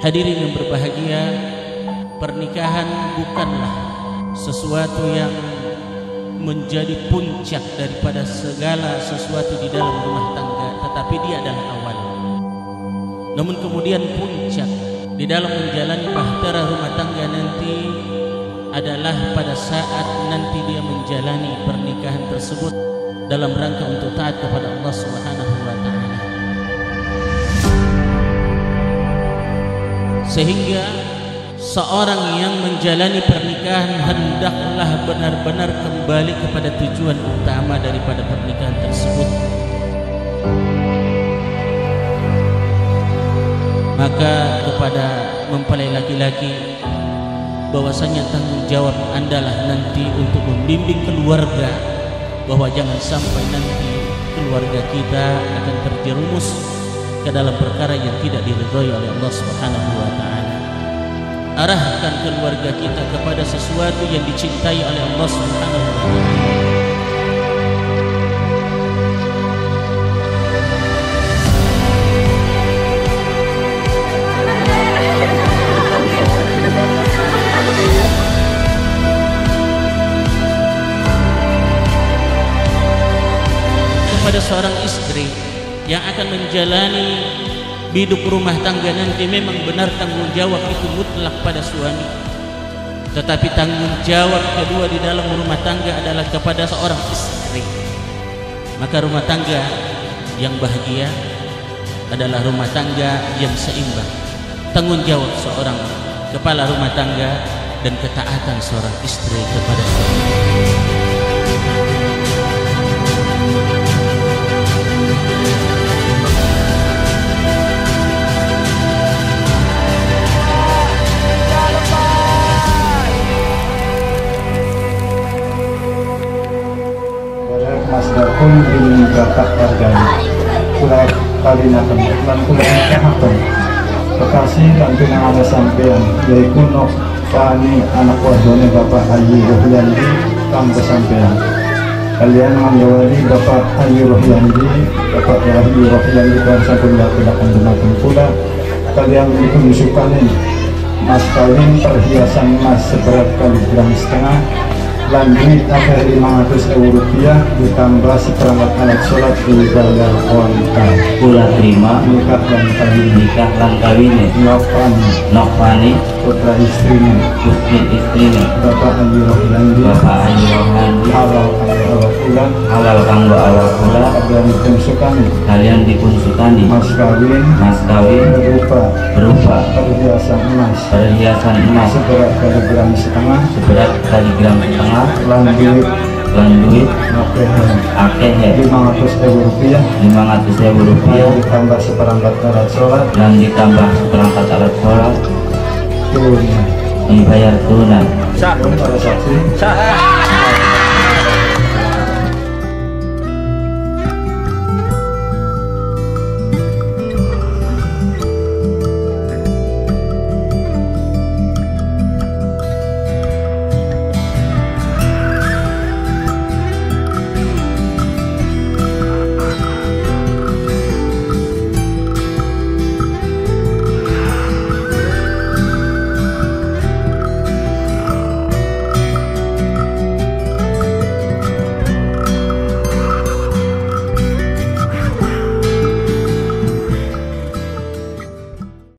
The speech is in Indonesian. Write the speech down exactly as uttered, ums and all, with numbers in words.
Hadirin yang berbahagia, pernikahan bukanlah sesuatu yang menjadi puncak daripada segala sesuatu di dalam rumah tangga, tetapi dia adalah awal. Namun kemudian puncak di dalam menjalani bahtera rumah tangga nanti adalah pada saat nanti dia menjalani pernikahan tersebut dalam rangka untuk taat kepada Allah Subhanahu wa taala. Sehingga seorang yang menjalani pernikahan hendaklah benar-benar kembali kepada tujuan utama daripada pernikahan tersebut. Maka kepada mempelai laki-laki, bahwasanya tanggung jawab andalah nanti untuk membimbing keluarga, bahwa jangan sampai nanti keluarga kita akan terjerumus ke dalam perkara yang tidak diridhai oleh Allah Subhanahu wa taala. Arahkan keluarga kita kepada sesuatu yang dicintai oleh Allah Subhanahu wa taala. Kepada seorang istri yang akan menjalani hidup rumah tangga nanti, memang benar tanggung jawab itu mutlak pada suami, tetapi tanggung jawab kedua di dalam rumah tangga adalah kepada seorang istri. Maka rumah tangga yang bahagia adalah rumah tangga yang seimbang. Tanggung jawab seorang kepala rumah tangga dan ketaatan seorang istri kepada suami. Mas Darpun ini bapak harganya kurang kali nakan lan kurang kahapan Bekasi lan pinangan sampean yaitu nok pani anak wadone Bapak Haji Rohyandi kang sampean kalian menjawali Bapak Haji Rohyandi Bapak Haji Rohyandi kan sampun lakukan dumateng pula kalian ditunjukkan mas kawin perhiasan emas seberat kali gram setengah lanjut akhir lima ratus ribu rupiah ditambah seperangkat alat sholat dibayar wanita pula terima nikah dan kawin nikah dan kawinnya nokpani nokpani putra istrinya putri istrinya Bapak Haji Rohyandi Bapak Haji Rohyandi halal kanggo awak pula halal kanggo awak pula kalian dipunsukani kalian dipunsukani mas kawin mas kawin berupa berupa perhiasan emas perhiasan emas seberat kaligram setengah seberat kaligram setengah lanjut lan duit nokehan akeh lima ratus ribu rupiah lima ratus ribu rupiah ditambah seperangkat alat sholat dan ditambah seperangkat alat sholat tunai dibayar tunai. Sah para saksi Sah.